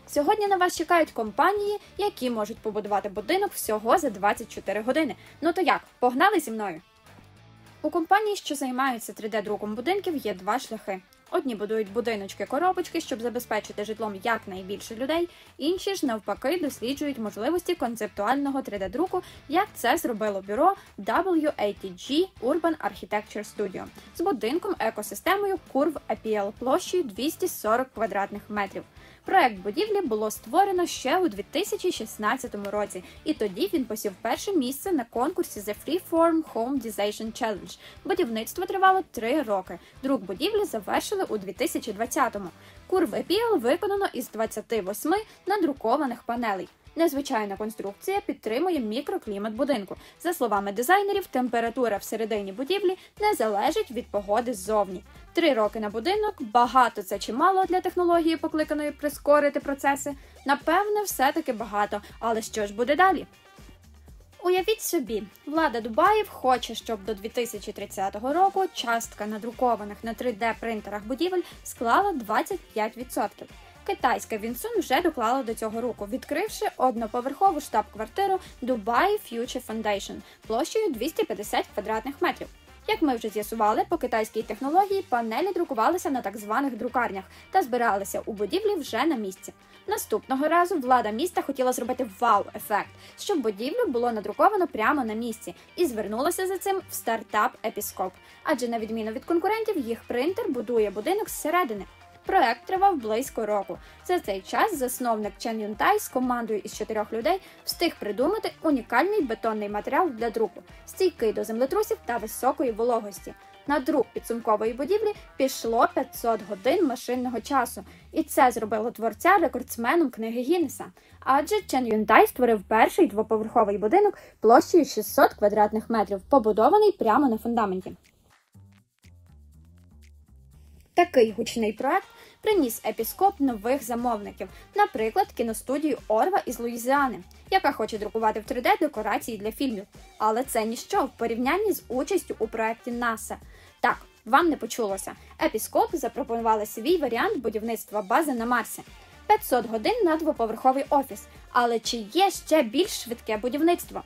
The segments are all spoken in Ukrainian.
Сьогодні на вас чекають компанії, які можуть побудувати будинок всього за 24 години. Ну то як, погнали зі мною? У компаній, що займаються 3D-друком будинків, є два шляхи. Одні будують будиночки-коробочки, щоб забезпечити житлом якнайбільше людей, інші ж, навпаки, досліджують можливості концептуального 3D-друку, як це зробило бюро WATG Urban Architecture Studio з будинком-екосистемою Curve Appeal площею 240 квадратних метрів. Проект будівлі було створено ще у 2016 році, і тоді він посів перше місце на конкурсі The Freeform Home Design Challenge. Будівництво тривало 3 роки. Друк будівлі завершили у 2020-му. Curve Appeal виконано із 28 надрукованих панелей. Незвичайна конструкція підтримує мікроклімат будинку. За словами дизайнерів, температура всередині будівлі не залежить від погоди ззовні. 3 роки на будинок – багато це чи мало для технології, покликаної прискорити процеси? Напевне, все-таки багато. Але що ж буде далі? Уявіть собі, влада Дубаїв хоче, щоб до 2030 року частка надрукованих на 3D-принтерах будівель склала 25%. Китайська Вінсун вже доклала до цього руку, відкривши одноповерхову штаб-квартиру Dubai Future Foundation площею 250 квадратних метрів. Як ми вже з'ясували, по китайській технології панелі друкувалися на так званих друкарнях та збиралися у будівлі вже на місці. Наступного разу влада міста хотіла зробити вау-ефект, щоб будівлю було надруковано прямо на місці, і звернулася за цим в стартап Episcope, адже на відміну від конкурентів, їх принтер будує будинок зсередини. Проект тривав близько року. За цей час засновник Чен Юнтай з командою із 4 людей встиг придумати унікальний бетонний матеріал для друку, стійкий до землетрусів та високої вологості. На друк підсумкової будівлі пішло 500 годин машинного часу, і це зробило творця рекордсменом книги Гіннеса. Адже Чен Юнтай створив перший двоповерховий будинок площею 600 квадратних метрів, побудований прямо на фундаменті. Такий гучний проект приніс Episcope нових замовників, наприклад, кіностудію Орва із Луїзіани, яка хоче друкувати в 3D декорації для фільмів. Але це ніщо в порівнянні з участю у проєкті НАСА. Так, вам не почулося. Episcope запропонували свій варіант будівництва бази на Марсі. 500 годин на двоповерховий офіс. Але чи є ще більш швидке будівництво?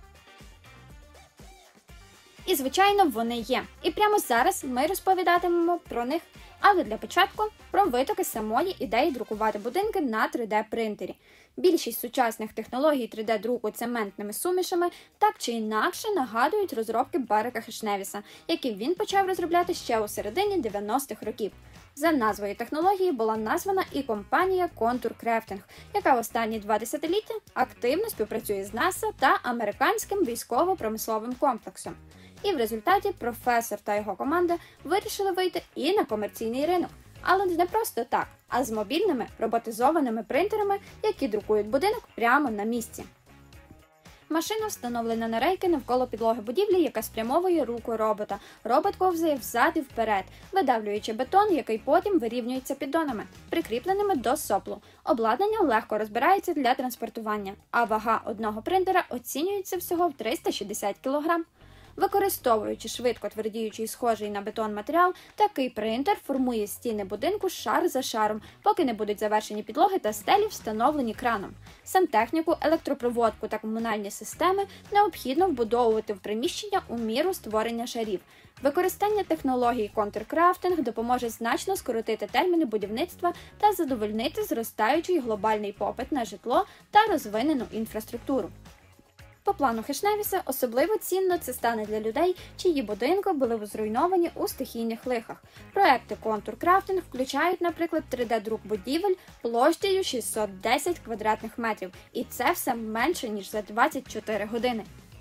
І, звичайно, вони є. І прямо зараз ми розповідатимемо про них. Але для початку про витоки самої ідеї друкувати будинки на 3D-принтері. Більшість сучасних технологій 3D-друку цементними сумішами так чи інакше нагадують розробки Барека Хешневіса, які він почав розробляти ще у середині 90-х років. За назвою технології була названа і компанія Contour Crafting, яка в останні 2 десятиліття активно співпрацює з НАСА та американським військово-промисловим комплексом. І в результаті професор та його команда вирішили вийти і на комерційний ринок. Але не просто так, а з мобільними роботизованими принтерами, які друкують будинок прямо на місці. Машина встановлена на рейки навколо підлоги будівлі, яка спрямовує руку робота. Робот ковзає взад і вперед, видавлюючи бетон, який потім вирівнюється піддонами, прикріпленими до соплу. Обладнання легко розбирається для транспортування, а вага одного принтера оцінюється всього в 360 кг. Використовуючи швидко твердіючий і схожий на бетон матеріал, такий принтер формує стіни будинку шар за шаром, поки не будуть завершені підлоги та стелі, встановлені краном. Сантехніку, електропроводку та комунальні системи необхідно вбудовувати в приміщення у міру створення шарів. Використання технологій контркрафтинг допоможе значно скоротити терміни будівництва та задовольнити зростаючий глобальний попит на житло та розвинену інфраструктуру. По плану Хешневіса особливо цінно це стане для людей, чиї будинки були зруйновані у стихійних лихах. Проекти Contour Crafting включають, наприклад, 3D-друк будівель площею 610 квадратних метрів. І це все менше, ніж за 24 години.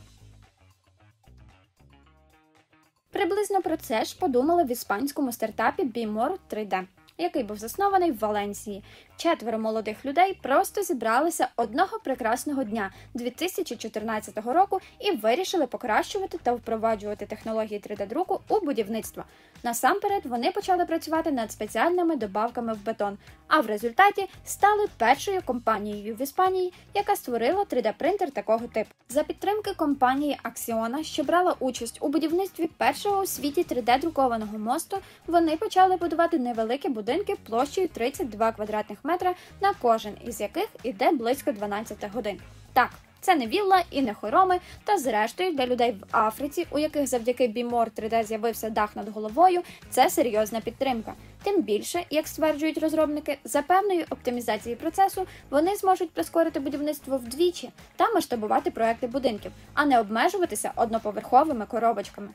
Приблизно про це ж подумали в іспанському стартапі BeMore 3D, який був заснований в Валенсії. 4 молодих людей просто зібралися одного прекрасного дня 2014 року і вирішили покращувати та впроваджувати технології 3D-друку у будівництво. Насамперед, вони почали працювати над спеціальними добавками в бетон, а в результаті стали першою компанією в Іспанії, яка створила 3D-принтер такого типу. За підтримки компанії Acciona, що брала участь у будівництві першого у світі 3D-друкованого мосту, вони почали будувати невеликі будинки площею 32 квадратних метра, на кожен із яких іде близько 12 годин. Так, це не вілла і не хороми, та зрештою для людей в Африці, у яких завдяки BeMore 3D з'явився дах над головою, це серйозна підтримка. Тим більше, як стверджують розробники, за певної оптимізації процесу вони зможуть прискорити будівництво вдвічі та масштабувати проекти будинків, а не обмежуватися одноповерховими коробочками.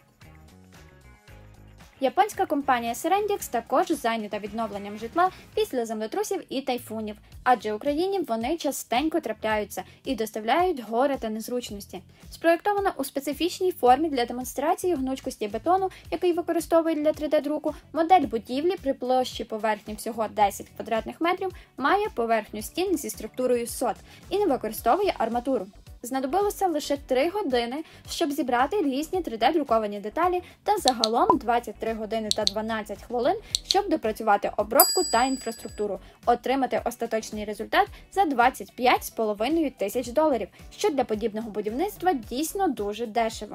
Японська компанія Serendix також зайнята відновленням житла після землетрусів і тайфунів, адже Україні вони частенько трапляються і доставляють горе та незручності. Спроєктована у специфічній формі для демонстрації гнучкості бетону, який використовують для 3D-друку, модель будівлі при площі поверхні всього 10 квадратних метрів має поверхню стін зі структурою SOT і не використовує арматуру. Знадобилося лише 3 години, щоб зібрати різні 3D-друковані деталі та загалом 23 години та 12 хвилин, щоб допрацювати обробку та інфраструктуру, отримати остаточний результат за $25,5 тисяч, що для подібного будівництва дійсно дуже дешево.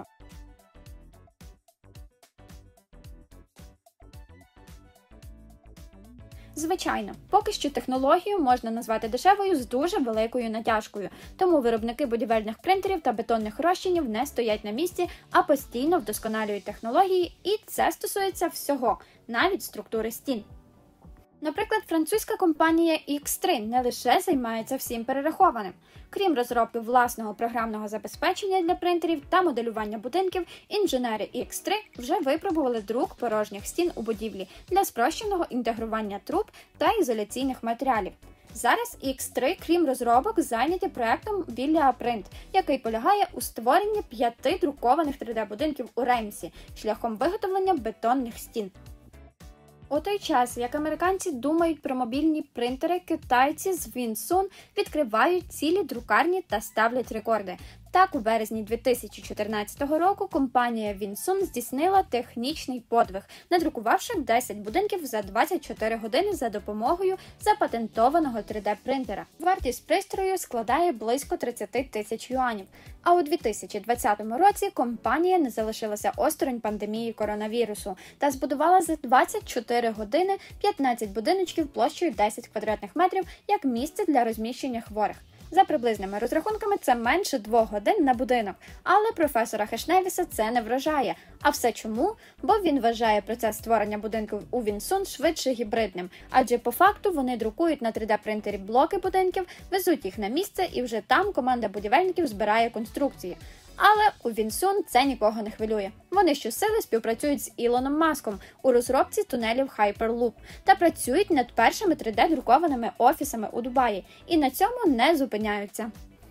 Звичайно, поки що технологію можна назвати дешевою з дуже великою натяжкою, тому виробники будівельних принтерів та бетонних розчинів не стоять на місці, а постійно вдосконалюють технології, і це стосується всього, навіть структури стін. Наприклад, французька компанія X3 не лише займається всім перерахованим. Крім розробки власного програмного забезпечення для принтерів та моделювання будинків, інженери X3 вже випробували друк порожніх стін у будівлі для спрощеного інтегрування труб та ізоляційних матеріалів. Зараз X3, крім розробок, зайняті проектом Villa Print, який полягає у створенні 5 друкованих 3D-будинків у Реймсі шляхом виготовлення бетонних стін. У той час, як американці думають про мобільні принтери, китайці з Вінсун відкривають цілі друкарні та ставлять рекорди. Так, у березні 2014 року компанія Вінсун здійснила технічний подвиг, надрукувавши 10 будинків за 24 години за допомогою запатентованого 3D-принтера. Вартість пристрою складає близько 30 тисяч юанів. А у 2020 році компанія не залишилася осторонь пандемії коронавірусу та збудувала за 24 години 15 будиночків площею 10 квадратних метрів як місце для розміщення хворих. За приблизними розрахунками, це менше 2 годин на будинок. Але професора Хешневіса це не вражає. А все чому? Бо він вважає процес створення будинків у Вінсун швидше гібридним. Адже по факту вони друкують на 3D-принтері блоки будинків, везуть їх на місце і вже там команда будівельників збирає конструкції. Але у Вінсун це нікого не хвилює. Вони щосили співпрацюють з Ілоном Маском у розробці тунелів Hyperloop та працюють над першими 3D-друкованими офісами у Дубаї. І на цьому не зупиняються.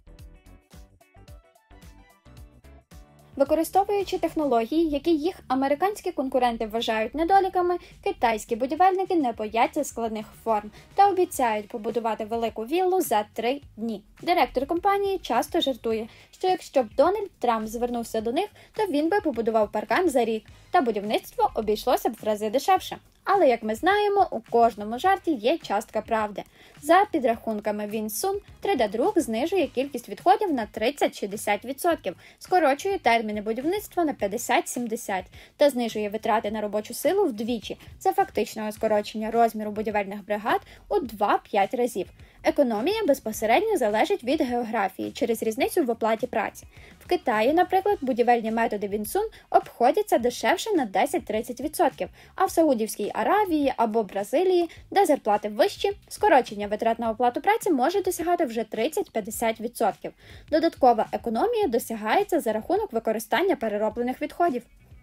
Використовуючи технології, які їх американські конкуренти вважають недоліками, китайські будівельники не бояться складних форм та обіцяють побудувати велику віллу за 3 дні. Директор компанії часто жартує, що якщо б Дональд Трамп звернувся до них, то він би побудував паркан за рік, та будівництво обійшлося б в рази дешевше. Але, як ми знаємо, у кожному жарті є частка правди. За підрахунками Вінсун, 3D-друк знижує кількість відходів на 30-60%, скорочує терміни будівництва на 50-70% та знижує витрати на робочу силу вдвічі. Це фактичне скорочення розміру будівельних бригад у 2-5 разів. Економія безпосередньо залежить від географії через різницю в оплаті праці. В Китаї, наприклад, будівельні методи Вінсун обходяться дешевше на 10-30%, а в Саудівській Аравії або Бразилії, де зарплати вищі, скорочення витрат на оплату праці може досягати вже 30-50%. Додаткова економія досягається за рахунок використання перероблених відходів.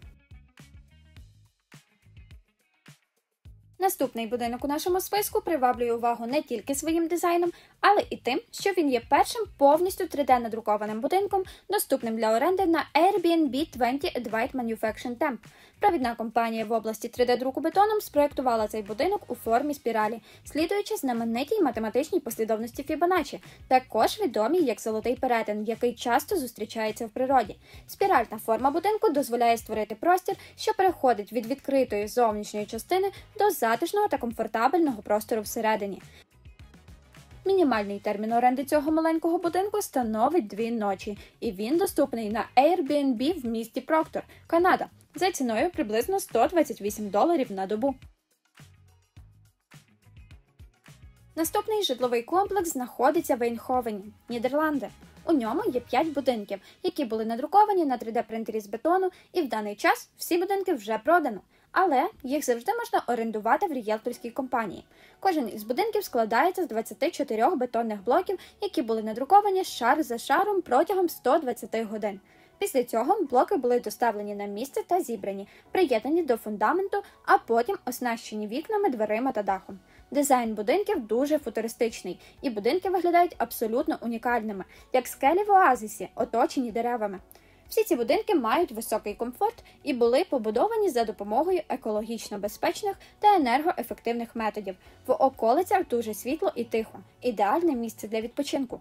Наступний будинок у нашому списку приваблює увагу не тільки своїм дизайном, але і тим, що він є першим повністю 3D-надрукованим будинком, доступним для оренди на Airbnb 20 Advaita Manufacturing Temp. Провідна компанія в області 3D-друку бетоном спроєктувала цей будинок у формі спіралі, слідуючи знаменитій математичній послідовності Фібоначчі, також відомій як золотий перетин, який часто зустрічається в природі. Спіральна форма будинку дозволяє створити простір, що переходить від відкритої зовнішньої частини до затишного та комфортабельного простору всередині. Мінімальний термін оренди цього маленького будинку становить 2 ночі, і він доступний на Airbnb в місті Проктор, Канада, за ціною приблизно $128 на добу. Наступний житловий комплекс знаходиться в Ейнховені, Нідерланди. У ньому є 5 будинків, які були надруковані на 3D-принтері з бетону, і в даний час всі будинки вже продано. Але їх завжди можна орендувати в рієлторській компанії. Кожен із будинків складається з 24 бетонних блоків, які були надруковані шар за шаром протягом 120 годин. Після цього блоки були доставлені на місце та зібрані, приєднані до фундаменту, а потім оснащені вікнами, дверима та дахом. Дизайн будинків дуже футуристичний, і будинки виглядають абсолютно унікальними, як скелі в оазисі, оточені деревами. Всі ці будинки мають високий комфорт і були побудовані за допомогою екологічно безпечних та енергоефективних методів. В околицях дуже світло і тихо. Ідеальне місце для відпочинку.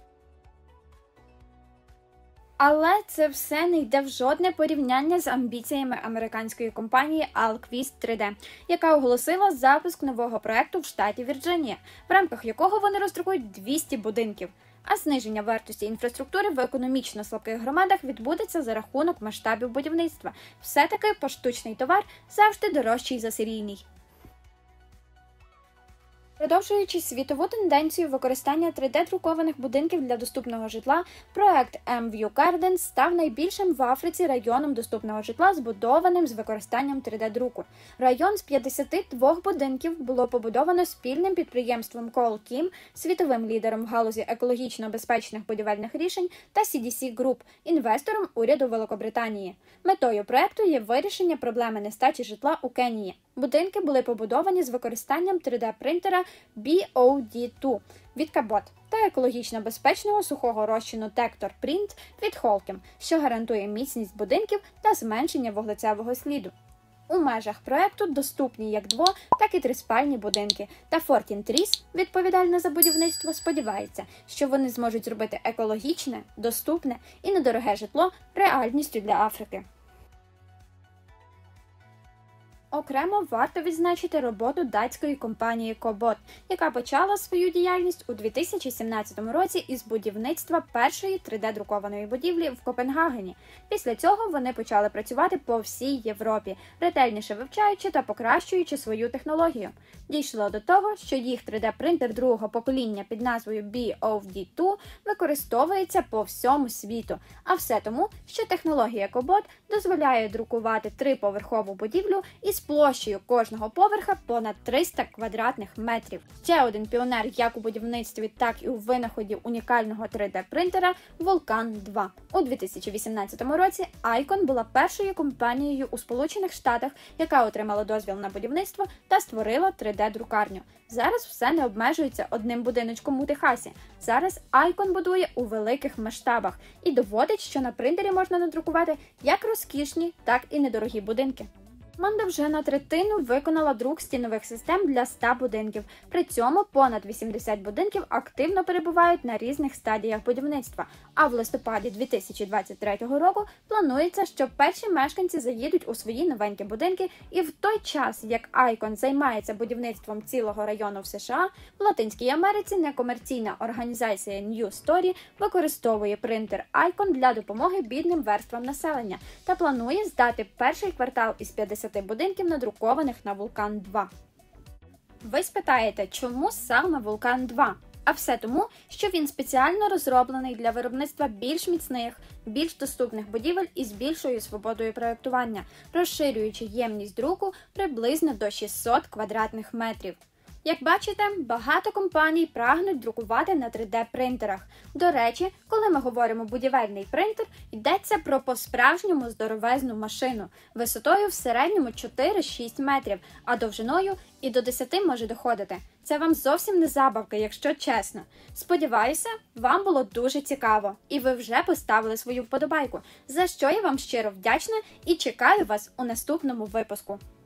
Але це все не йде в жодне порівняння з амбіціями американської компанії Alquist 3D, яка оголосила запуск нового проекту в штаті Вірджинія, в рамках якого вони роздрукують 200 будинків. А зниження вартості інфраструктури в економічно слабких громадах відбудеться за рахунок масштабів будівництва. Все-таки поштучний товар завжди дорожчий за серійний. Продовжуючи світову тенденцію використання 3D-друкованих будинків для доступного житла, проект M-View Gardens став найбільшим в Африці районом доступного житла, збудованим з використанням 3D-друку. Район з 52 будинків було побудовано спільним підприємством Cole Kim, світовим лідером в галузі екологічно безпечних будівельних рішень, та CDC Group, інвестором уряду Великобританії. Метою проекту є вирішення проблеми нестачі житла у Кенії. Будинки були побудовані з використанням 3D-принтера BOD2 від Cabot та екологічно безпечного сухого розчину Tector Print від Holcim, що гарантує міцність будинків та зменшення вуглецевого сліду. У межах проекту доступні як дво-, так і триспальні будинки, та Fortin Trees, відповідальна за будівництво, сподівається, що вони зможуть зробити екологічне, доступне і недороге житло реальністю для Африки. Окремо варто відзначити роботу датської компанії Cobot, яка почала свою діяльність у 2017 році із будівництва першої 3D-друкованої будівлі в Копенгагені. Після цього вони почали працювати по всій Європі, ретельніше вивчаючи та покращуючи свою технологію. Дійшло до того, що їх 3D-принтер другого покоління під назвою BOD2 використовується по всьому світу. А все тому, що технологія Cobot дозволяє друкувати триповерхову будівлю із площею кожного поверха понад 300 квадратних метрів. Ще один піонер як у будівництві, так і у винаході унікального 3D-принтера – Vulcan 2. У 2018 році Icon була першою компанією у Сполучених Штатах, яка отримала дозвіл на будівництво та створила 3D-друкарню. Зараз все не обмежується одним будиночком у Техасі. Зараз Icon будує у великих масштабах і доводить, що на принтері можна надрукувати як розкішні, так і недорогі будинки. Команда вже на третину виконала друк стінових систем для 100 будинків. При цьому понад 80 будинків активно перебувають на різних стадіях будівництва. А в листопаді 2023 року планується, що перші мешканці заїдуть у свої новенькі будинки, і в той час, як Icon займається будівництвом цілого району в США, в Латинській Америці некомерційна організація New Story використовує принтер Icon для допомоги бідним верствам населення та планує здати перший квартал із 50 будинків, надрукованих на Vulcan 2. Ви спитаєте, чому саме Vulcan 2? А все тому, що він спеціально розроблений для виробництва більш міцних, більш доступних будівель із більшою свободою проєктування, розширюючи ємність друку приблизно до 600 квадратних метрів. Як бачите, багато компаній прагнуть друкувати на 3D-принтерах. До речі, коли ми говоримо будівельний принтер, йдеться про по-справжньому здоровезну машину, висотою в середньому 4-6 метрів, а довжиною і до 10 може доходити. Це вам зовсім не забавки, якщо чесно. Сподіваюся, вам було дуже цікаво, і ви вже поставили свою вподобайку, за що я вам щиро вдячна і чекаю вас у наступному випуску.